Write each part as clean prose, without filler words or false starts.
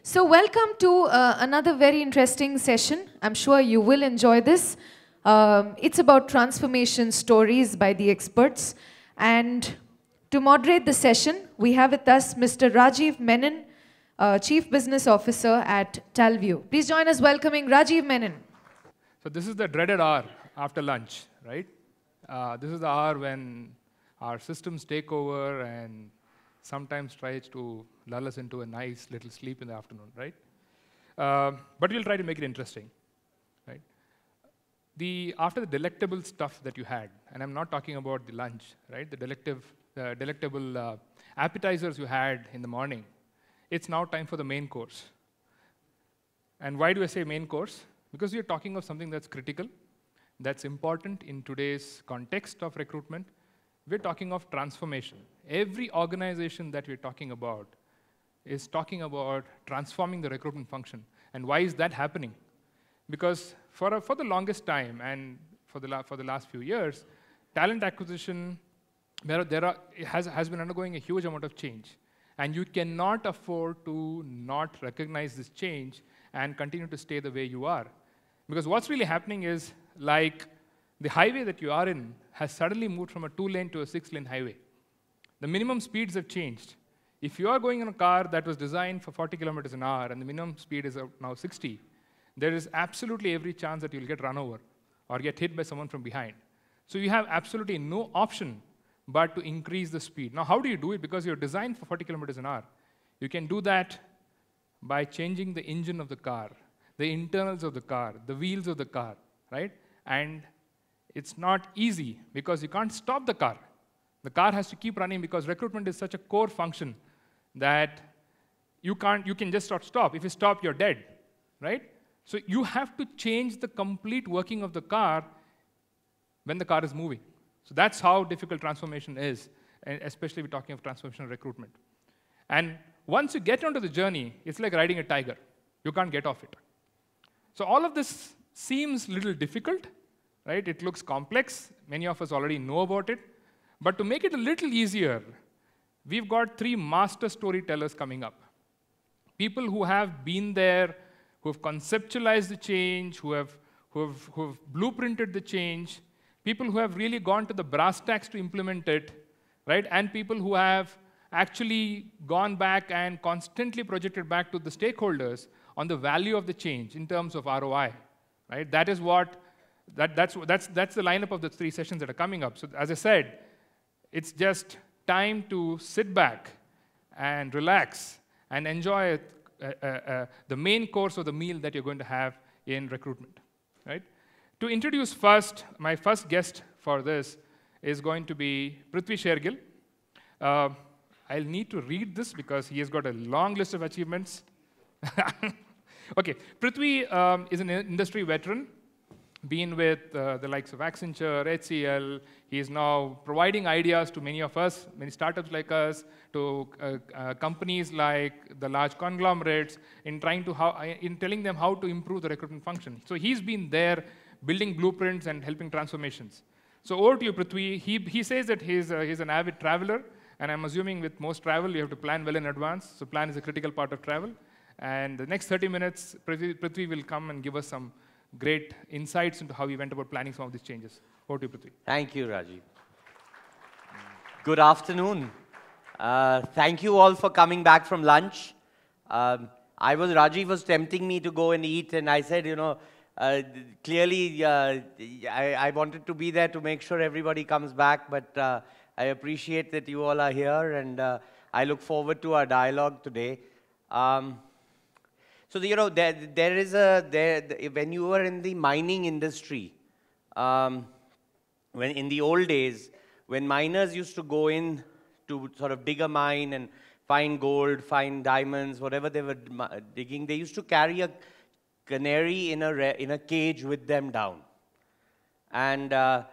So welcome to another very interesting session. I'm sure you will enjoy this. It's about transformation stories by the experts. And to moderate the session, we have with us Mr. Rajiv Menon, Chief Business Officer at Talview. Please join us welcoming Rajiv Menon. So this is the dreaded hour after lunch, right? This is the hour when our systems take over and sometimes tries to lull us into a nice little sleep in the afternoon, right? But we'll try to make it interesting, right? After the delectable stuff that you had, and I'm not talking about the lunch, right? The delectable appetizers you had in the morning, it's now time for the main course. And why do I say main course? Because we're talking of something that's critical, that's important in today's context of recruitment. We're talking of transformation. Every organization that we're talking about is talking about transforming the recruitment function. And why is that happening? Because for the longest time and for the last few years, talent acquisition has been undergoing a huge amount of change. And you cannot afford to not recognize this change and continue to stay the way you are. Because what's really happening is, like, the highway that you are in has suddenly moved from a 2-lane to a 6-lane highway. The minimum speeds have changed. If you are going in a car that was designed for 40 kilometers an hour and the minimum speed is now 60, there is absolutely every chance that you'll get run over or get hit by someone from behind. So you have absolutely no option but to increase the speed. Now, how do you do it? Because you're designed for 40 kilometers an hour. You can do that by changing the engine of the car, the internals of the car, the wheels of the car, right? And it's not easy because you can't stop the car. The car has to keep running because recruitment is such a core function that you can just stop. If you stop, you're dead, right? So you have to change the complete working of the car when the car is moving. So that's how difficult transformation is, and especially we're talking of transformational recruitment. And once you get onto the journey, it's like riding a tiger. You can't get off it. So all of this seems a little difficult, right? It looks complex. Many of us already know about it. But to make it a little easier, we've got 3 master storytellers coming up. People who have been there, who have conceptualized the change, who have blueprinted the change, people who have really gone to the brass tacks to implement it, right? And people who have actually gone back and constantly projected back to the stakeholders on the value of the change in terms of ROI, right? That's the lineup of the 3 sessions that are coming up. So as I said, it's just time to sit back and relax and enjoy the main course of the meal that you're going to have in recruitment, right? To introduce first, my first guest for this is going to be Prithvi Shergill. I'll need to read this because he has got a long list of achievements. Okay, Prithvi is an industry veteran, been with the likes of Accenture, HCL. He is now providing ideas to many of us, many startups like us, to companies like the large conglomerates in telling them how to improve the recruitment function. So he's been there building blueprints and helping transformations. So over to you, Prithvi. He says that he's an avid traveler, and I'm assuming with most travel, you have to plan well in advance. So plan is a critical part of travel. And the next 30 minutes, Prithvi will come and give us some great insights into how we went about planning some of these changes. Over to you, Prithvi. Thank you, Rajiv. Good afternoon. Thank you all for coming back from lunch. Rajiv was tempting me to go and eat, and I said, clearly I wanted to be there to make sure everybody comes back, but I appreciate that you all are here, and I look forward to our dialogue today. So, when you were in the mining industry, when in the old days, when miners used to go in to sort of dig a mine and find gold, find diamonds, whatever they were digging, they used to carry a canary in a cage with them down. And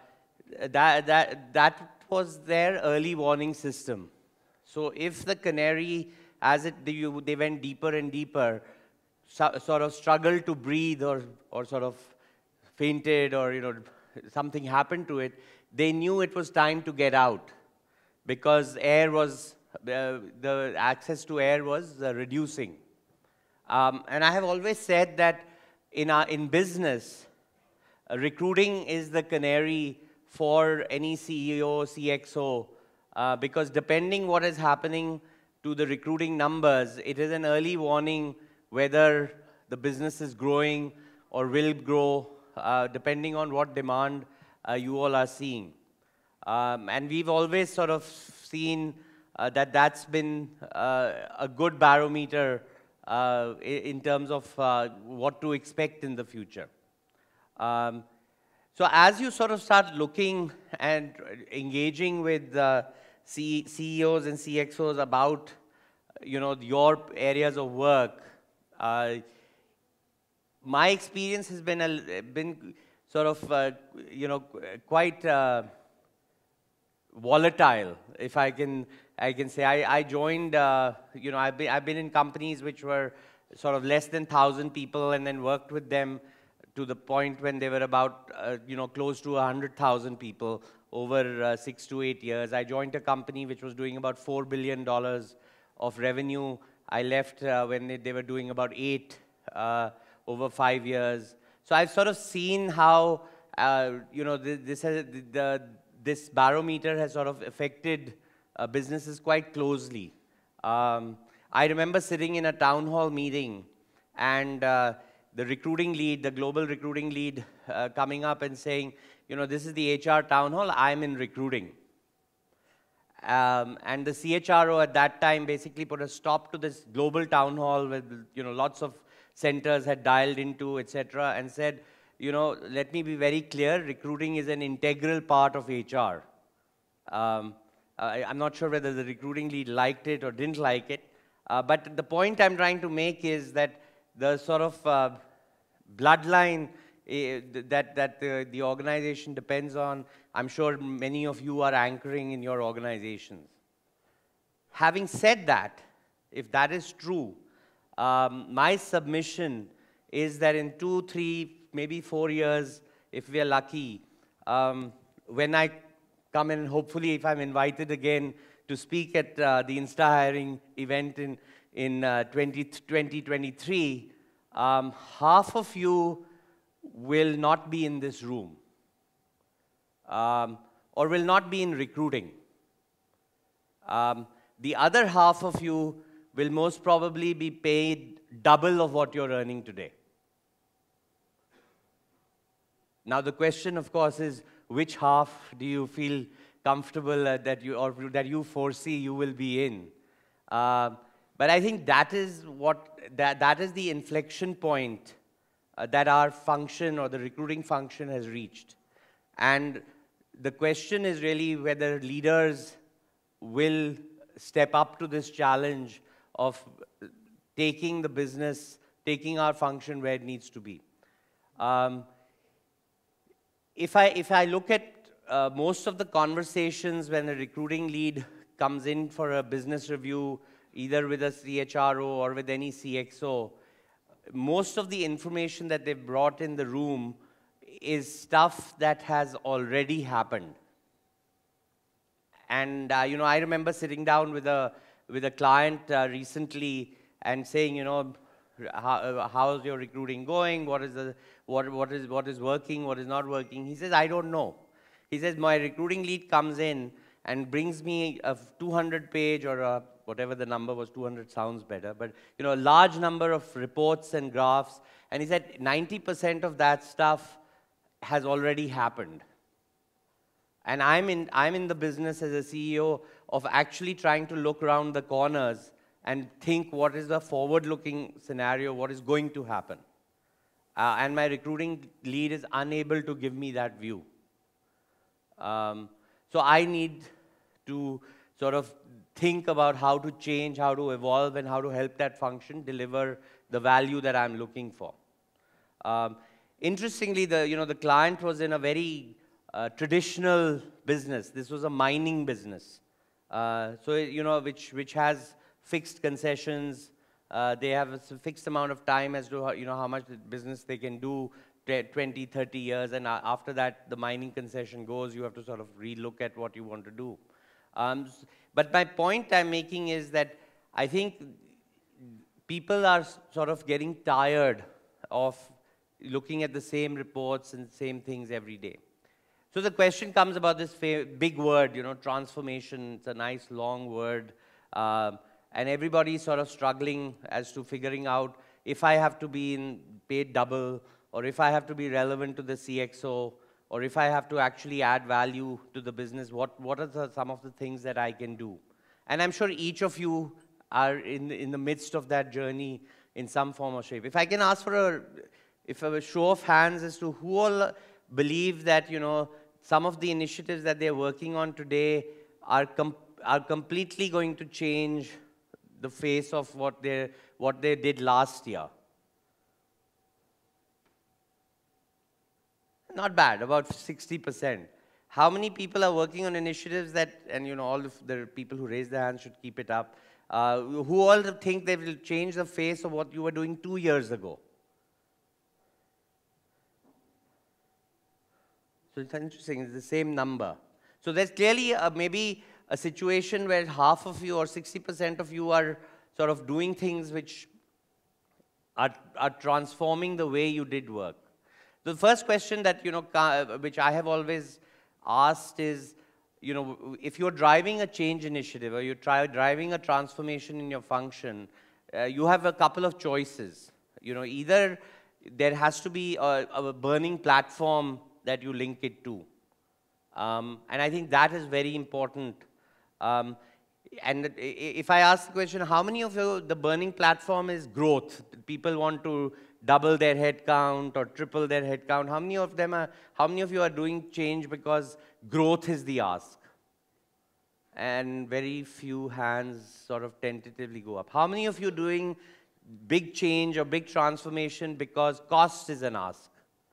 that was their early warning system. So if the canary, they went deeper and deeper, sort of struggled to breathe or sort of fainted or something happened to it, they knew it was time to get out because air was the access to air was reducing. And I have always said that in business, recruiting is the canary for any CEO, CXO, because depending what is happening to the recruiting numbers, it is an early warning whether the business is growing or will grow, depending on what demand you all are seeing. And we've always sort of seen that that's been a good barometer in terms of what to expect in the future. So as you sort of start looking and engaging with CEOs and CXOs about, your areas of work, my experience has been sort of, quite volatile, if I can say. I joined, I've been in companies which were sort of less than 1,000 people, and then worked with them to the point when they were about, close to 100,000 people over 6 to 8 years. I joined a company which was doing about $4 billion of revenue. I left when they were doing about 8 over 5 years. So I've sort of seen how, this barometer has sort of affected businesses quite closely. I remember sitting in a town hall meeting, and the recruiting lead, the global recruiting lead, coming up and saying, this is the HR town hall, I'm in recruiting. And the CHRO at that time basically put a stop to this global town hall with, lots of centers had dialed into, etc., and said, let me be very clear, recruiting is an integral part of HR. I'm not sure whether the recruiting lead liked it or didn't like it, but the point I'm trying to make is that the sort of bloodline that the organization depends on, I'm sure many of you are anchoring in your organizations. Having said that, if that is true, my submission is that in 2, 3, maybe 4 years, if we are lucky, when I come in, hopefully if I'm invited again to speak at the Instahiring event in 2023, half of you will not be in this room, or will not be in recruiting. The other half of you will most probably be paid double of what you're earning today. Now the question, of course, is which half do you feel comfortable that you foresee you will be in? But I think that is that is the inflection point that our function or the recruiting function has reached. And the question is really whether leaders will step up to this challenge of taking the business, taking our function where it needs to be. If I look at most of the conversations when a recruiting lead comes in for a business review, either with a CHRO or with any CXO, most of the information that they've brought in the room is stuff that has already happened. And I remember sitting down with a client recently and saying, how's your recruiting going? What is working? What is not working? He says, I don't know. He says, my recruiting lead comes in and brings me a 200-page or whatever the number was. 200 sounds better, but a large number of reports and graphs. And he said 90% of that stuff has already happened. And I'm in the business as a CEO of actually trying to look around the corners and think what is the forward-looking scenario, what is going to happen. And my recruiting lead is unable to give me that view. So I need to sort of think about how to change, how to evolve, and how to help that function deliver the value that I'm looking for. Interestingly, the client was in a very traditional business. This was a mining business. Which has fixed concessions. They have a fixed amount of time as to how much business they can do, 20, 30 years, and after that, the mining concession goes, you have to sort of relook at what you want to do. But my point I'm making is that I think people are sort of getting tired of looking at the same reports and same things every day. So the question comes about this big word, transformation. It's a nice long word. And everybody's sort of struggling as to figuring out if I have to be paid double, or if I have to be relevant to the CXO, or if I have to actually add value to the business, what are some of the things that I can do? And I'm sure each of you are in the midst of that journey in some form or shape. If I can ask for a show of hands as to who all believe that, some of the initiatives that they're working on today are completely going to change the face of what they did last year. Not bad, about 60%. How many people are working on initiatives that, and all of the people who raise their hands should keep it up, who all think they will change the face of what you were doing 2 years ago? So it's interesting, it's the same number. So there's clearly maybe a situation where half of you or 60% of you are sort of doing things which are transforming the way you did work. The first question that, which I have always asked is, if you're driving a change initiative or you're driving a transformation in your function, you have a couple of choices. Either there has to be a burning platform that you link it to. And I think that is very important. And if I ask the question, how many of you, the burning platform is growth? People want to double their headcount or triple their headcount. How many of you are doing change because growth is the ask? And very few hands sort of tentatively go up. How many of you are doing big change or big transformation because cost is an ask?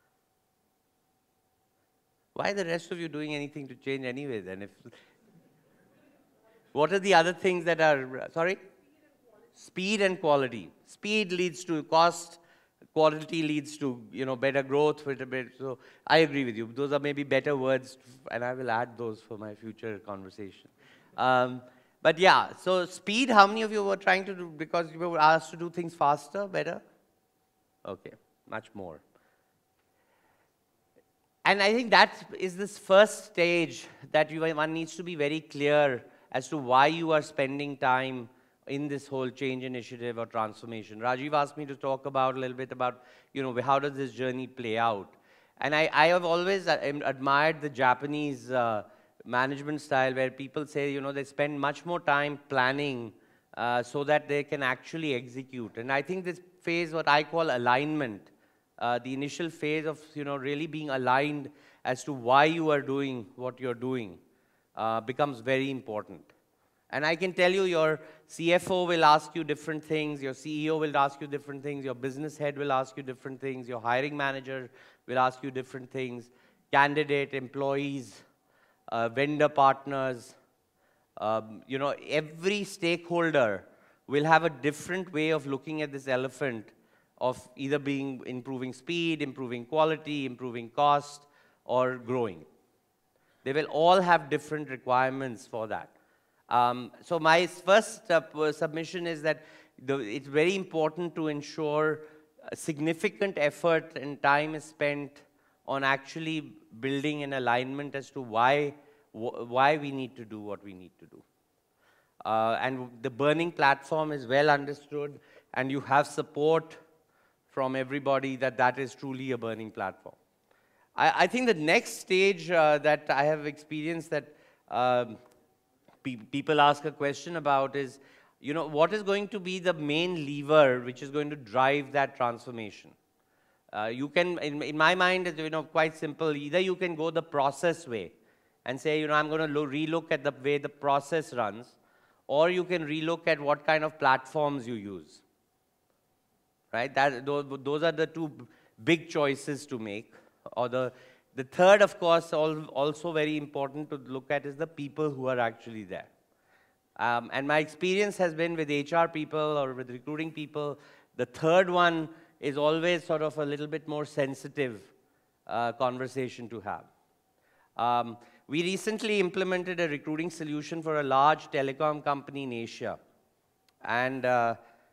Why are the rest of you doing anything to change anyway then? What are the other things that are, sorry? Speed and quality. Speed leads to cost, quality leads to, better growth. So I agree with you. Those are maybe better words, and I will add those for my future conversation. But yeah, so speed, how many of you were trying to do, because you were asked to do things faster, better? Okay, much more. And I think that is this first stage that one needs to be very clear as to why you are spending time in this whole change initiative or transformation. Rajiv asked me to talk about a little bit about, how does this journey play out? And I have always admired the Japanese management style where people say, they spend much more time planning so that they can actually execute. And I think this phase, what I call alignment, the initial phase of, really being aligned as to why you are doing what you're doing becomes very important. And I can tell you, your CFO will ask you different things, your CEO will ask you different things, your business head will ask you different things, your hiring manager will ask you different things, candidate, employees, vendor partners, every stakeholder will have a different way of looking at this elephant of either improving speed, improving quality, improving cost, or growing. They will all have different requirements for that. So my first submission is that it's very important to ensure significant effort and time is spent on actually building an alignment as to why we need to do what we need to do. And the burning platform is well understood, and you have support from everybody that is truly a burning platform. I think the next stage that I have experienced that people ask a question about is, what is going to be the main lever which is going to drive that transformation? You can, in my mind, it's quite simple. Either you can go the process way and say, I'm going to relook at the way the process runs, or you can relook at what kind of platforms you use. Right? Those are the two big choices to make. Or the third, of course, also very important to look at is the people who are actually there. And my experience has been with HR people or with recruiting people, the third one is always sort of a little bit more sensitive conversation to have. We recently implemented a recruiting solution for a large telecom company in Asia. And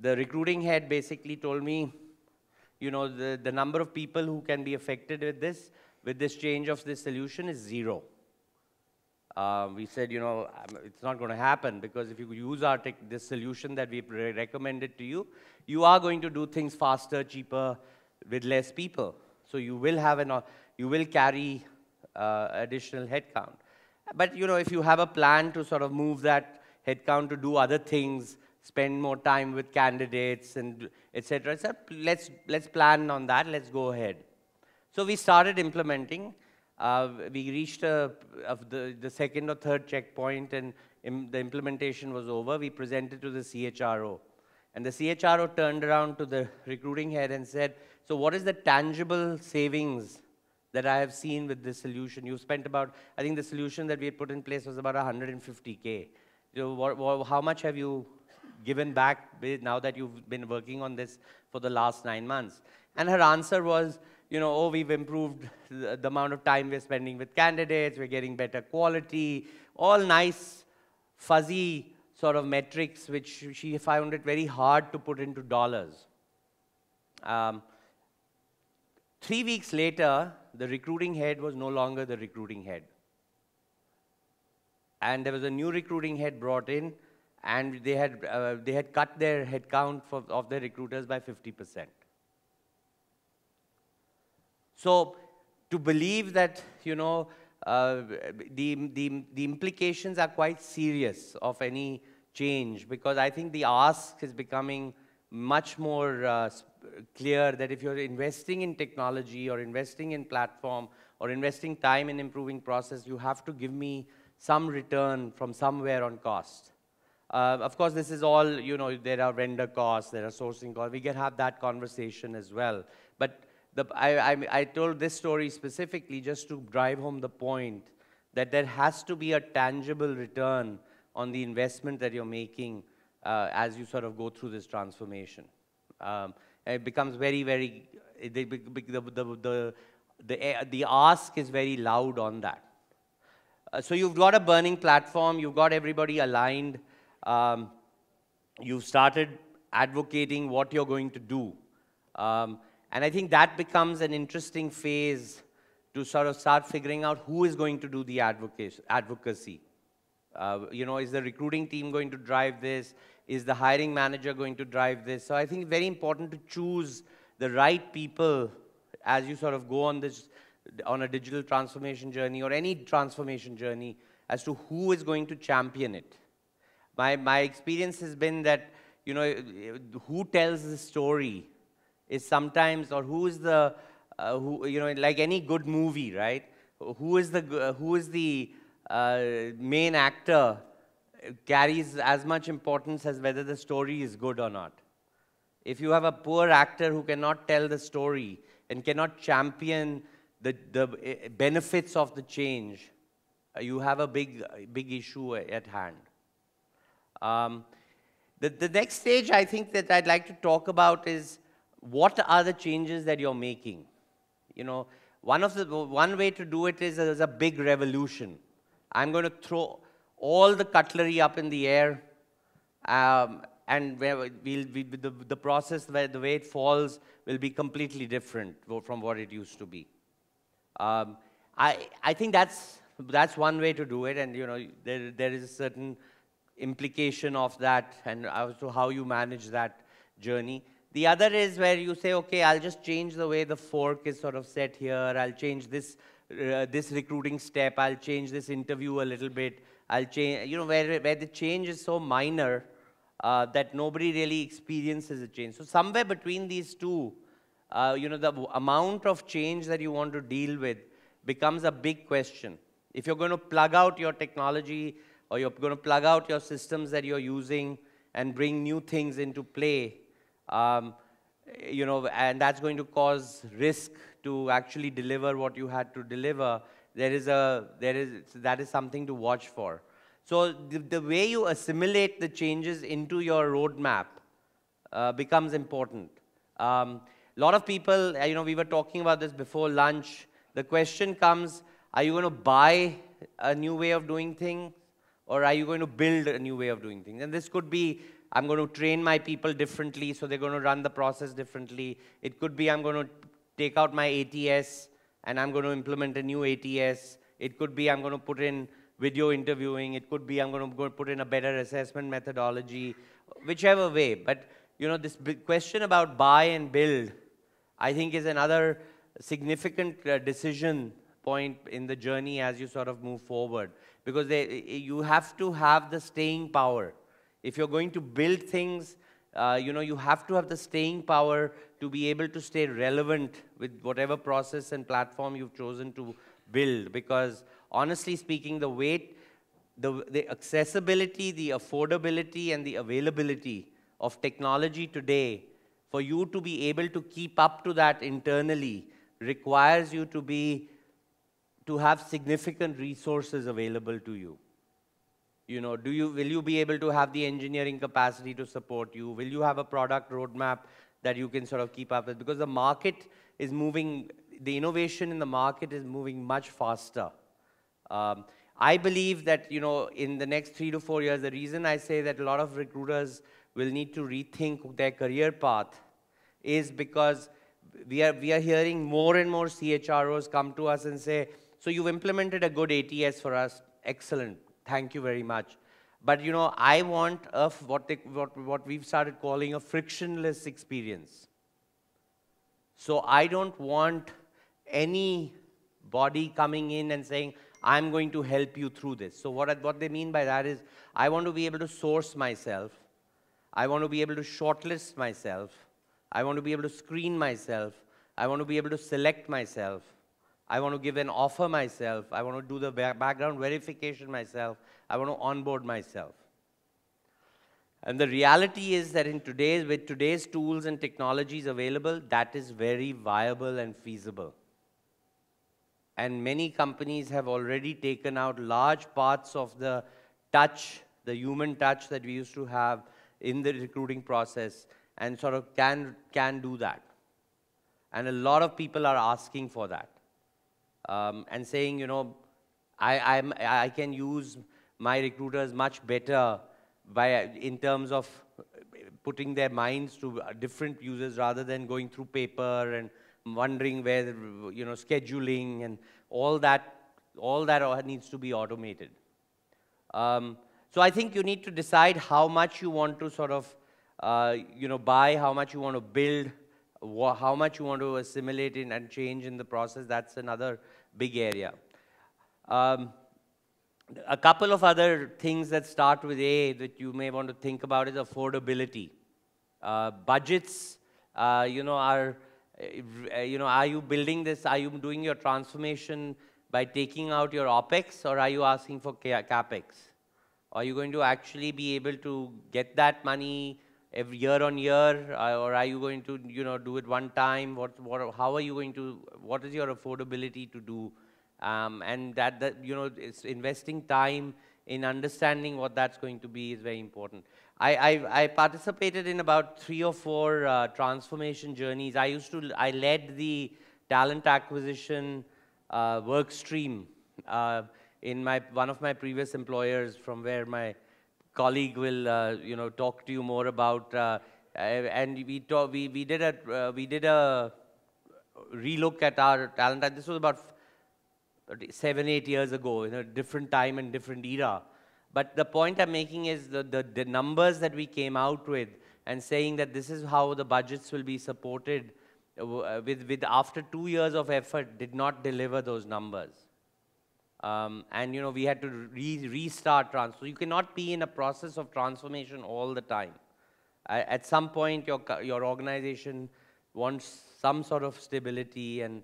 the recruiting head basically told me, you know, the number of people who can be affected with this change of this solution is 0. We said, you know, it's not going to happen, because if you use this solution that we've recommended to you, you are going to do things faster, cheaper, with less people. So you will you will carry additional headcount. But you know, if you have a plan to sort of move that headcount to do other things, spend more time with candidates, and etc., let's plan on that. Let's go ahead. So we started implementing. We reached the second or third checkpoint, and the implementation was over. We presented to the CHRO. And the CHRO turned around to the recruiting head and said, so what is the tangible savings that I have seen with this solution? You spent about, I think the solution that we had put in place was about 150K. You know, how much have you given back now that you've been working on this for the last 9 months? And her answer was, you know, oh, we've improved the amount of time we're spending with candidates, we're getting better quality, all nice, fuzzy sort of metrics, which she found it very hard to put into dollars. 3 weeks later, the recruiting head was no longer the recruiting head. And there was a new recruiting head brought in, and they had cut their headcount of their recruiters by 50%. So to believe that, you know, the implications are quite serious of any change, because I think the ask is becoming much more clear that if you're investing in technology or investing in platform or investing time in improving process, you have to give me some return from somewhere on cost. Of course, this is all, you know, there are vendor costs, there are sourcing costs. We can have that conversation as well. But I told this story specifically just to drive home the point that there has to be a tangible return on the investment that you're making as you sort of go through this transformation. It becomes very, very, the ask is very loud on that. So you've got a burning platform, you've got everybody aligned, you've started advocating what you're going to do. And I think that becomes an interesting phase to sort of start figuring out who is going to do the advocacy. You know, is the recruiting team going to drive this? Is the hiring manager going to drive this? So I think it's very important to choose the right people as you sort of go on a digital transformation journey or any transformation journey as to who is going to champion it. My experience has been that, you know, who tells the story is sometimes, or who is the, you know, like any good movie, right? Who is the main actor carries as much importance as whether the story is good or not. If you have a poor actor who cannot tell the story and cannot champion the benefits of the change, you have a big issue at hand. The next stage I think that I'd like to talk about is what are the changes that you're making? You know, one way to do it is as a big revolution. I'm going to throw all the cutlery up in the air, and the process, the way it falls, will be completely different from what it used to be. I think that's one way to do it, and you know, there is a certain implication of that, and also how you manage that journey. The other is where you say, okay, I'll just change the way the fork is sort of set here. I'll change this recruiting step. I'll change this interview a little bit. I'll change, you know, where the change is so minor that nobody really experiences a change. So somewhere between these two, you know, the amount of change that you want to deal with becomes a big question. If you're going to plug out your technology or you're going to plug out your systems that you're using and bring new things into play, you know, and that's going to cause risk to actually deliver what you had to deliver, that is something to watch for. So the way you assimilate the changes into your roadmap becomes important. A lot of people, you know, we were talking about this before lunch. The question comes, are you going to buy a new way of doing things, or are you going to build a new way of doing things? And this could be, I'm going to train my people differently, so they're going to run the process differently. It could be I'm going to take out my ATS and I'm going to implement a new ATS. It could be I'm going to put in video interviewing. It could be I'm going to put in a better assessment methodology, whichever way. But this big question about buy and build, I think, is another significant decision point in the journey as you sort of move forward. Because you have to have the staying power. If you're going to build things, you have to have the staying power to be able to stay relevant with whatever process and platform you've chosen to build. Because honestly speaking, the accessibility, the affordability, and the availability of technology today, for you to be able to keep up to that internally, requires you to have significant resources available to you. Will you be able to have the engineering capacity to support you? Will you have a product roadmap that you can sort of keep up with? Because the market is moving, the innovation in the market is moving much faster. I believe that, in the next 3 to 4 years, the reason I say that a lot of recruiters will need to rethink their career path is because we are hearing more and more CHROs come to us and say, so you've implemented a good ATS for us, excellent. Thank you very much. But I want what we've started calling a frictionless experience. So I don't want anybody coming in and saying, I'm going to help you through this. So what they mean by that is, I want to be able to source myself. I want to be able to shortlist myself. I want to be able to screen myself. I want to be able to select myself. I want to give an offer myself. I want to do the background verification myself. I want to onboard myself. And the reality is that with today's tools and technologies available, that is very viable and feasible. And many companies have already taken out large parts of the touch, the human touch that we used to have in the recruiting process, and sort of can do that. And a lot of people are asking for that. And saying, I can use my recruiters much better in terms of putting their minds to different users rather than going through paper and wondering where, scheduling and all that needs to be automated. So I think you need to decide how much you want to sort of, buy, how much you want to build, how much you want to assimilate in and change in the process. That's another big area. A couple of other things that start with A that you may want to think about is affordability. Budgets, are you building this? Are you doing your transformation by taking out your OPEX, or are you asking for CAPEX? Are you going to actually be able to get that money every year on year, or are you going to, do it one time? How are you going to? What is your affordability to do? And that it's investing time in understanding what that's going to be is very important. I participated in about 3 or 4 transformation journeys. I led the talent acquisition work stream in one of my previous employers, from where my colleague will talk to you more about. And we did a relook at our talent. And this was about 7, 8 years ago, in a different time and different era. But the point I'm making is the numbers that we came out with, and saying that this is how the budgets will be supported with after 2 years of effort, did not deliver those numbers. And we had to restart So you cannot be in a process of transformation all the time. At some point, your organization wants some sort of stability and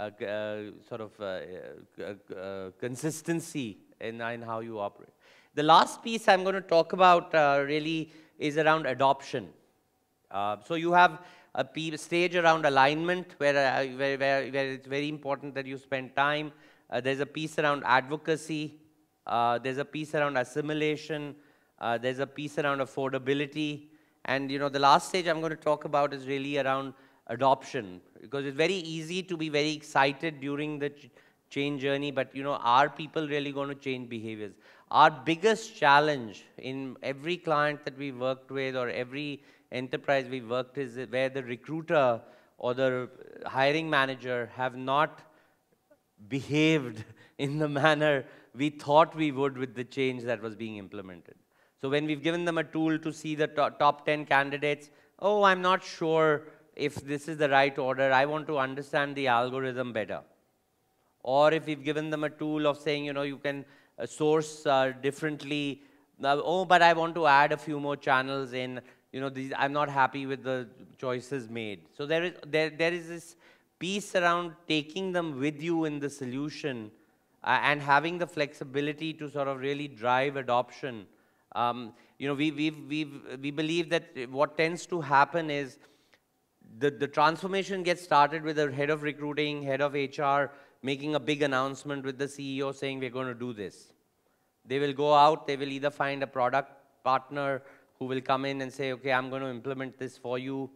consistency in how you operate. The last piece I'm going to talk about really is around adoption. So you have a stage around alignment, where it's very important that you spend time. There's a piece around advocacy. There's a piece around assimilation. There's a piece around affordability. And the last stage I'm going to talk about is really around adoption, because it's very easy to be very excited during the change journey, but are people really going to change behaviors? Our biggest challenge in every client that we worked with or every enterprise we worked is where the recruiter or the hiring manager have not behaved in the manner we thought we would with the change that was being implemented. So when we've given them a tool to see the top 10 candidates, oh, I'm not sure if this is the right order. I want to understand the algorithm better. Or if we've given them a tool of saying, you know, you can source differently. Oh, but I want to add a few more channels in. You know, I'm not happy with the choices made. So there is this piece around taking them with you in the solution and having the flexibility to sort of really drive adoption. You know, we believe that what tends to happen is the transformation gets started with the head of recruiting, head of HR, making a big announcement with the CEO saying we're going to do this. They will go out, they will either find a product partner who will come in and say, okay, I'm going to implement this for you.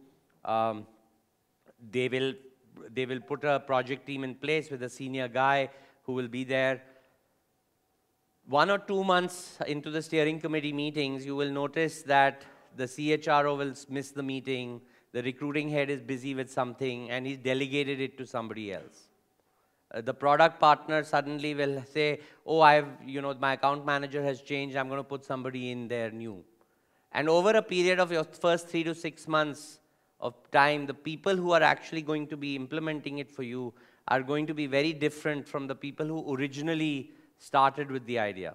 They will put a project team in place with a senior guy who will be there. 1 or 2 months into the steering committee meetings, you will notice that the CHRO will miss the meeting, the recruiting head is busy with something, and he's delegated it to somebody else. The product partner suddenly will say, oh, my account manager has changed, I'm going to put somebody in there new. And over a period of your first 3 to 6 months of time, the people who are actually going to be implementing it for you are going to be very different from the people who originally started with the idea.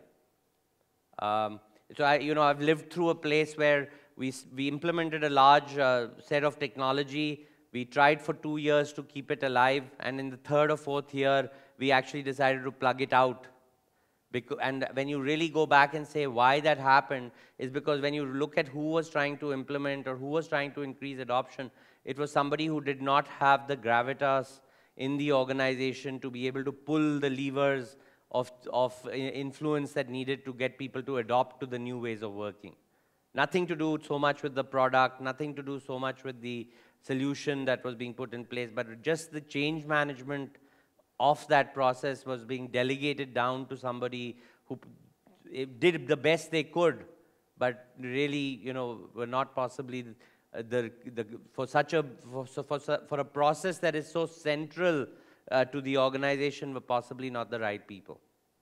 So I've lived through a place where we implemented a large set of technology. We tried for 2 years to keep it alive, and in the 3rd or 4th year, we actually decided to plug it out. And when you really go back and say why that happened, is because when you look at who was trying to implement or who was trying to increase adoption, it was somebody who did not have the gravitas in the organization to be able to pull the levers of influence that needed to get people to adopt to the new ways of working. Nothing to do so much with the product, nothing to do so much with the solution that was being put in place, but just the change management of that process was being delegated down to somebody who did the best they could, but really, were not possibly for a process that is so central to the organization, were possibly not the right people.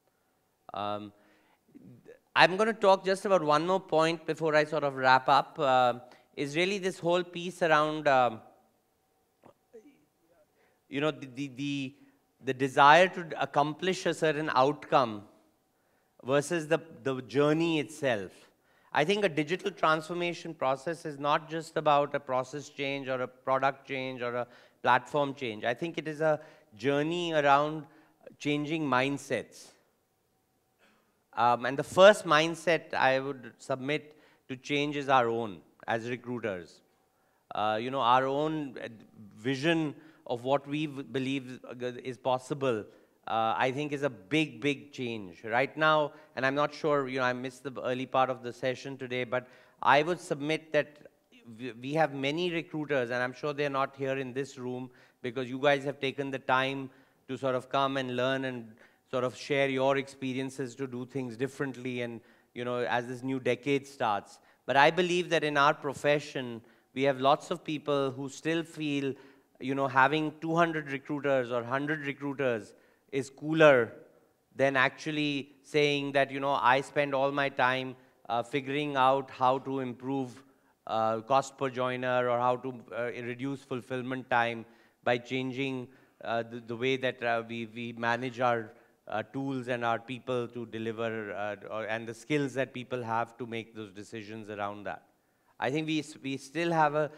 I'm going to talk just about one more point before I sort of wrap up, is really this whole piece around, the desire to accomplish a certain outcome versus the journey itself. I think a digital transformation process is not just about a process change or a product change or a platform change. I think it is a journey around changing mindsets. And the first mindset I would submit to change is our own as recruiters. Our own vision of what we believe is possible, I think is a big, big change. Right now, and I'm not sure, I missed the early part of the session today, but I would submit that we have many recruiters, and I'm sure they're not here in this room because you guys have taken the time to sort of come and learn and sort of share your experiences to do things differently and, as this new decade starts. But I believe that in our profession, we have lots of people who still feel having 200 recruiters or 100 recruiters is cooler than actually saying that, I spend all my time figuring out how to improve cost per joiner or how to reduce fulfillment time by changing the way that we manage our tools and our people to deliver and the skills that people have to make those decisions around that. I think we still have a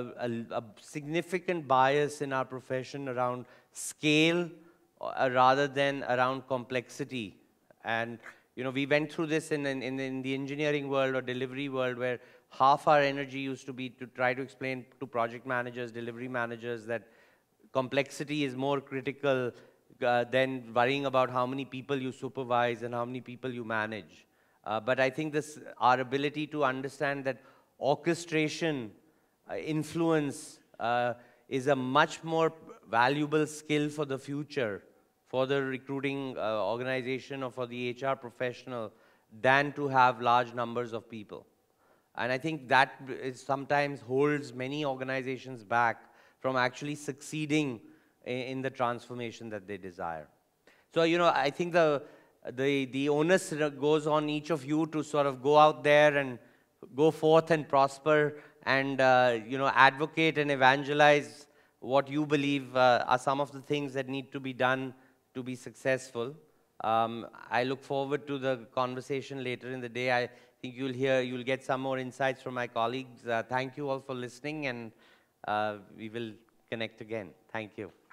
significant bias in our profession around scale rather than around complexity. And we went through this in the engineering world or delivery world where half our energy used to be to try to explain to project managers, delivery managers that complexity is more critical than worrying about how many people you supervise and how many people you manage. But I think our ability to understand that orchestration, influence is a much more valuable skill for the future, for the recruiting organization or for the HR professional than to have large numbers of people. And I think that sometimes holds many organizations back from actually succeeding in the transformation that they desire. So, I think the onus goes on each of you to sort of go out there and go forth and prosper and, advocate and evangelize what you believe are some of the things that need to be done to be successful. I look forward to the conversation later in the day. I think you'll get some more insights from my colleagues. Thank you all for listening, and we will connect again. Thank you.